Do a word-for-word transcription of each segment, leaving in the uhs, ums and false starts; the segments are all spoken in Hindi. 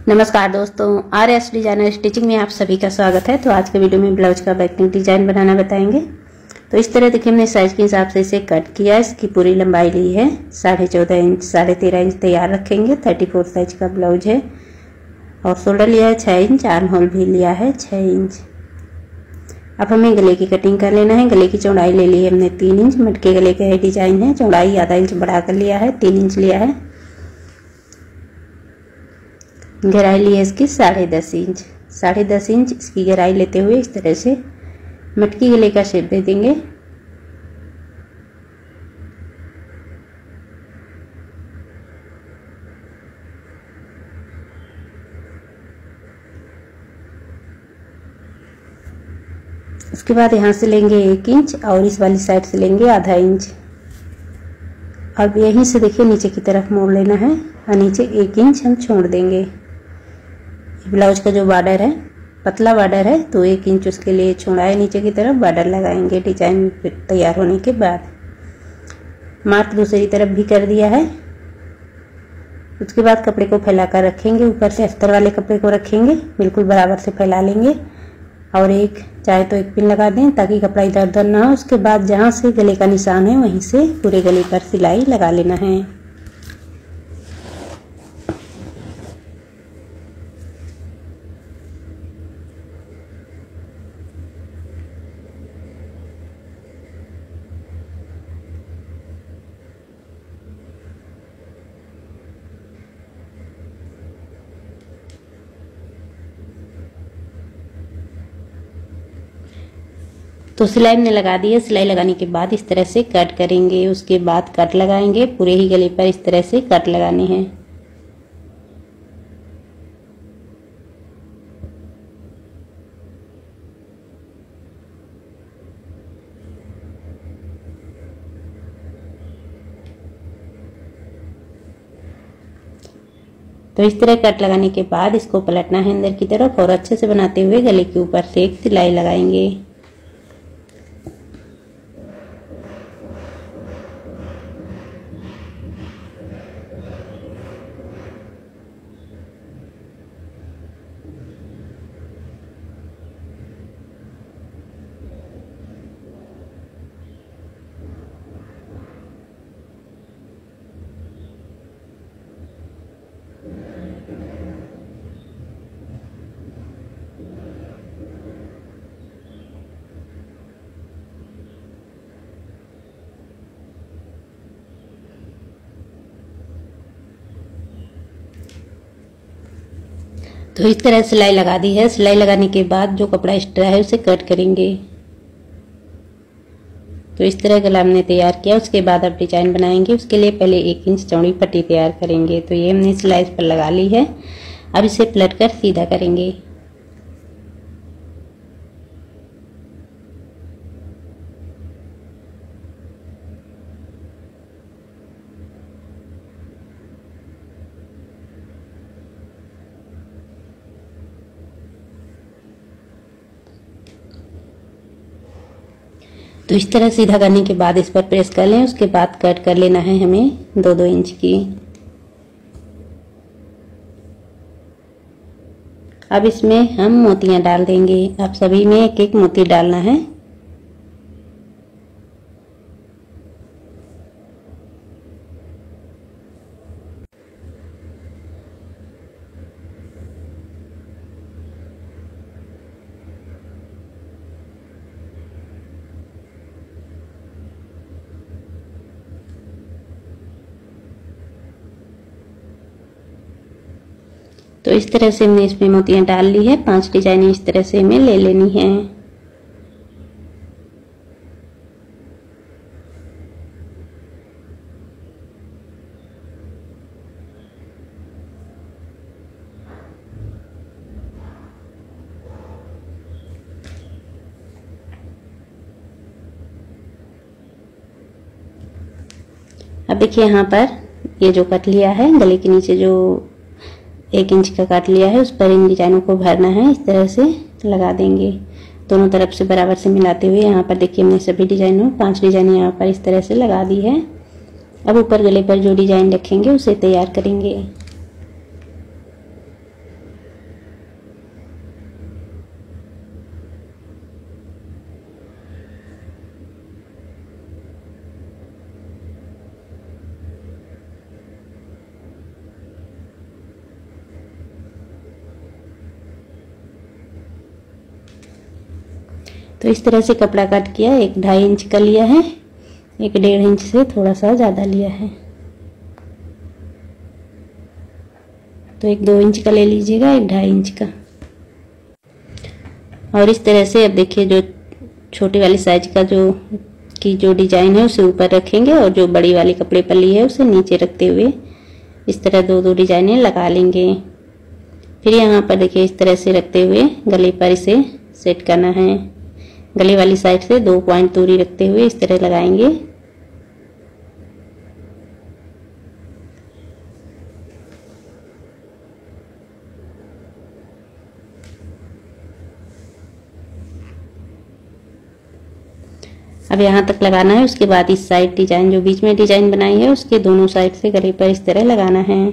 नमस्कार दोस्तों, आर एस डिजाइनर स्टिचिंग में आप सभी का स्वागत है। तो आज के वीडियो में ब्लाउज का बैकिंग डिजाइन बनाना बताएंगे। तो इस तरह देखिए, हमने साइज के हिसाब से इसे कट किया। इसकी पूरी लंबाई ली है साढ़े चौदह इंच, साढ़े तेरह इंच तैयार रखेंगे। थर्टी फोर साइज का ब्लाउज है और शोल्डर लिया है छः इंच, आर्म होल भी लिया है छः इंच। अब हमें गले की कटिंग कर लेना है। गले की चौड़ाई ले ली है हमने तीन इंच। मटके गले का डिजाइन है, चौड़ाई आधा इंच बढ़ा कर लिया है, तीन इंच लिया है। गहराई ली है इसकी साढ़े दस इंच। साढ़े दस इंच इसकी गहराई लेते हुए इस तरह से मटकी गले का शेप दे देंगे। उसके बाद यहाँ से लेंगे एक इंच और इस वाली साइड से लेंगे आधा इंच। अब यहीं से देखिए नीचे की तरफ मोड़ लेना है और नीचे एक इंच हम छोड़ देंगे। ब्लाउज का जो बॉर्डर है पतला बॉर्डर है, तो एक इंच उसके लिए छोड़ा है नीचे की तरफ। बॉर्डर लगाएंगे डिजाइन तैयार होने के बाद। मार्क दूसरी तरफ भी कर दिया है। उसके बाद कपड़े को फैलाकर रखेंगे। ऊपर से अस्तर वाले कपड़े को रखेंगे, बिल्कुल बराबर से फैला लेंगे और एक चाहे तो एक पिन लगा दें ताकि कपड़ा इधर उधर ना हो। उसके बाद जहाँ से गले का निशान है वहीं से पूरे गले पर सिलाई लगा लेना है। तो सिलाई हमने लगा दी है। सिलाई लगाने के बाद इस तरह से कट करेंगे। उसके बाद कट लगाएंगे। पूरे ही गले पर इस तरह से कट लगाने हैं। तो इस तरह कट लगाने के बाद इसको पलटना है अंदर की तरफ और अच्छे से बनाते हुए गले के ऊपर से एक सिलाई लगाएंगे। तो इस तरह सिलाई लगा दी है। सिलाई लगाने के बाद जो कपड़ा एक्स्ट्रा है उसे कट करेंगे। तो इस तरह गला हमने तैयार किया। उसके बाद अब डिजाइन बनाएंगे। उसके लिए पहले एक इंच चौड़ी पट्टी तैयार करेंगे। तो ये हमने सिलाई इस पर लगा ली है। अब इसे पलट कर सीधा करेंगे। तो इस तरह सीधा करने के बाद इस पर प्रेस कर लें। उसके बाद कट कर लेना है हमें दो दो इंच की। अब इसमें हम मोतियां डाल देंगे। अब सभी में एक एक मोती डालना है। तो इस तरह से हमने इसमें मोतियां डाल ली है। पांच डिजाइन इस तरह से हमें ले लेनी है। अब देखिए यहाँ पर ये जो कट लिया है, गले के नीचे जो एक इंच का काट लिया है, उस पर इन डिजाइनों को भरना है। इस तरह से लगा देंगे। दोनों तरफ से बराबर से मिलाते हुए यहाँ पर देखिए हमने सभी डिजाइनों पांच डिजाइन यहाँ पर इस तरह से लगा दी है। अब ऊपर गले पर जो डिजाइन रखेंगे उसे तैयार करेंगे। तो इस तरह से कपड़ा काट किया, एक ढाई इंच का लिया है, एक डेढ़ इंच से थोड़ा सा ज़्यादा लिया है, तो एक दो इंच का ले लीजिएगा, एक ढाई इंच का। और इस तरह से अब देखिए जो छोटी वाली साइज का जो की जो डिजाइन है उसे ऊपर रखेंगे और जो बड़ी वाली कपड़े पर ली है उसे नीचे रखते हुए इस तरह दो दो डिजाइनें लगा लेंगे। फिर यहाँ पर देखिए इस तरह से रखते हुए गले पर इसे सेट करना है। गले वाली साइड से दो पॉइंट दूरी रखते हुए इस तरह लगाएंगे। अब यहाँ तक लगाना है। उसके बाद इस साइड डिजाइन जो बीच में डिजाइन बनाई है उसके दोनों साइड से गले पर इस तरह लगाना है।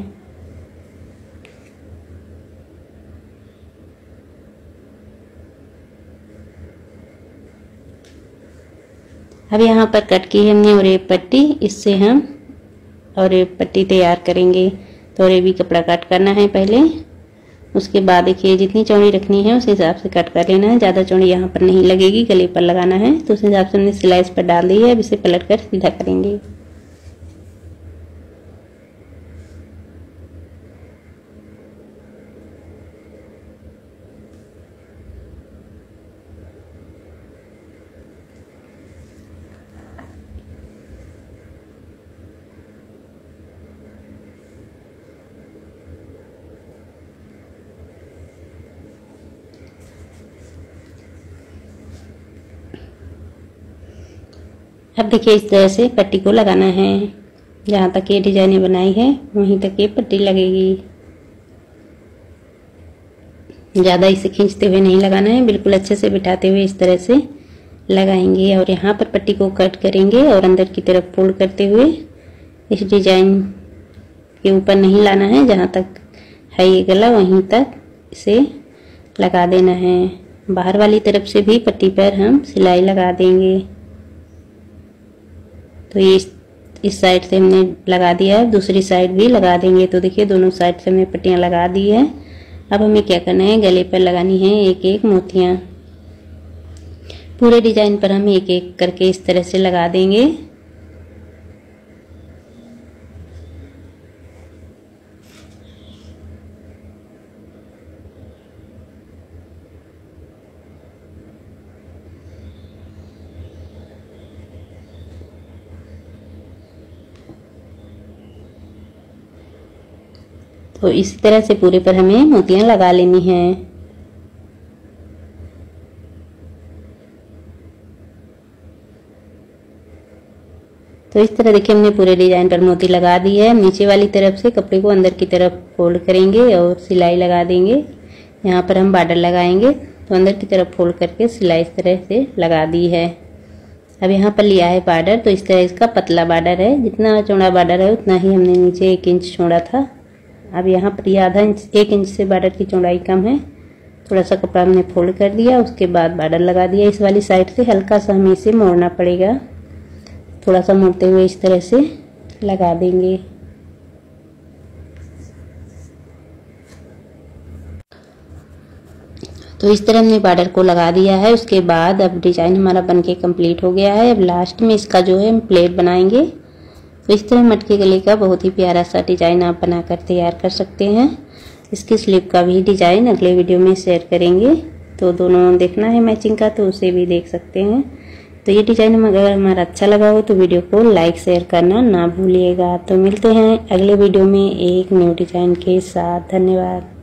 अब यहाँ पर कट की है हमने ओरेब पट्टी, इससे हम ओरेब पट्टी तैयार करेंगे। तो ओरेबी कपड़ा कट करना है पहले, उसके बाद देखिए जितनी चौड़ी रखनी है उस हिसाब से कट कर लेना है। ज़्यादा चौड़ी यहाँ पर नहीं लगेगी, गले पर लगाना है, तो उस हिसाब से हमने सिलाई इस पर डाल दी है। अब इसे पलट कर सीधा करेंगे। अब देखिए इस तरह से पट्टी को लगाना है। जहाँ तक ये डिजाइने बनाई है वहीं तक ये पट्टी लगेगी। ज़्यादा इसे खींचते हुए नहीं लगाना है, बिल्कुल अच्छे से बिठाते हुए इस तरह से लगाएंगे। और यहाँ पर पट्टी को कट करेंगे और अंदर की तरफ फोल्ड करते हुए इस डिजाइन के ऊपर नहीं लाना है। जहाँ तक है ये गला वहीं तक इसे लगा देना है। बाहर वाली तरफ से भी पट्टी पर हम सिलाई लगा देंगे। तो ये इस, इस साइड से हमने लगा दिया है, दूसरी साइड भी लगा देंगे। तो देखिए दोनों साइड से हमने पट्टियां लगा दी है। अब हमें क्या करना है, गले पर लगानी है एक एक मोतियां। पूरे डिजाइन पर हम एक एक करके इस तरह से लगा देंगे। तो इसी तरह से पूरे पर हमें मोतियां लगा लेनी है। तो इस तरह देखिए हमने पूरे डिजाइन पर मोती लगा दी है। नीचे वाली तरफ से कपड़े को अंदर की तरफ फोल्ड करेंगे और सिलाई लगा देंगे। यहाँ पर हम बॉर्डर लगाएंगे, तो अंदर की तरफ फोल्ड करके सिलाई इस तरह से लगा दी है। अब यहाँ पर लिया है बॉर्डर, तो इस तरह इसका पतला बॉर्डर है। जितना चौड़ा बॉर्डर है उतना ही हमने नीचे एक इंच छोड़ा था। अब यहाँ पर ये आधा इंच एक इंच से बॉर्डर की चौड़ाई कम है। थोड़ा सा कपड़ा हमने फोल्ड कर दिया, उसके बाद बॉर्डर लगा दिया। इस वाली साइड से हल्का सा हमें इसे मोड़ना पड़ेगा। थोड़ा सा मोड़ते हुए इस तरह से लगा देंगे। तो इस तरह हमने बॉर्डर को लगा दिया है। उसके बाद अब डिजाइन हमारा बनके कंप्लीट हो गया है। अब लास्ट में इसका जो है हम प्लेट बनाएंगे। तो इस तरह मटके गले का बहुत ही प्यारा सा डिजाइन आप बनाकर तैयार कर सकते हैं। इसकी स्लीव का भी डिजाइन अगले वीडियो में शेयर करेंगे, तो दोनों देखना है मैचिंग का, तो उसे भी देख सकते हैं। तो ये डिजाइन अगर हमारा अच्छा लगा हो तो वीडियो को लाइक शेयर करना ना भूलिएगा। तो मिलते हैं अगले वीडियो में एक न्यू डिजाइन के साथ। धन्यवाद।